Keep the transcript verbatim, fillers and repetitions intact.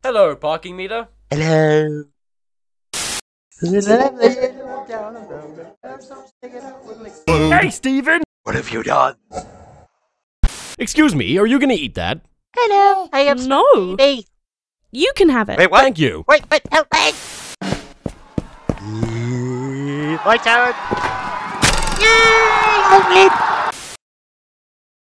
Hello, parking meter. Hello. Hey, Steven! What have you done? Excuse me, are you gonna eat that? Hello. I am No. baby. You can have it. Wait, what? Thank you. Wait, wait, help me! My turn! Yay! I win!